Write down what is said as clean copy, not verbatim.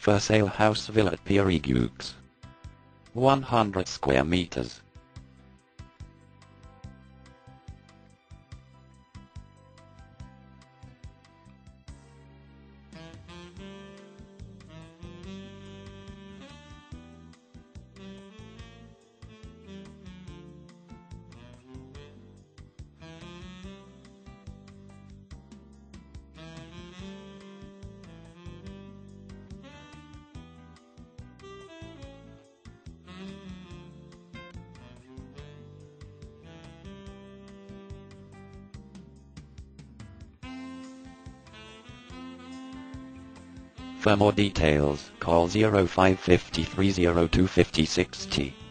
For sale house villa at Périgueux. 100 square meters. For more details, call 0553 02 5060.